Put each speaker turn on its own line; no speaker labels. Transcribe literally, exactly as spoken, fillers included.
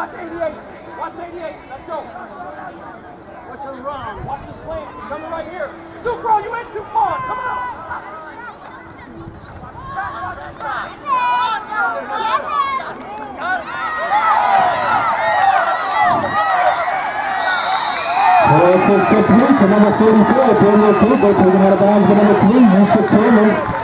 Watch eighty-eight. Watch eighty-eight. Let's go. Watch him run. Watch the slant. He's coming right here. Sucro, you went too far. Come on.
Pass is complete to number forty-four, Daniel Cooper, taking out of bounds to number three, Yusuf Turner.